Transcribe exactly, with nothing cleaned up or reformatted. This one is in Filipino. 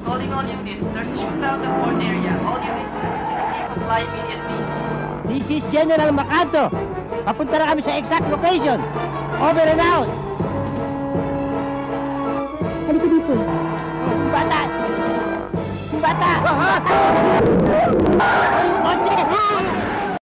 Calling all units. There's a shootout at Port area. All units in the vicinity comply immediately. This is General Macanto. Papunta na kami sa exact location. Over and out. Halika dito. Yung bata! Yung bata! Kotse!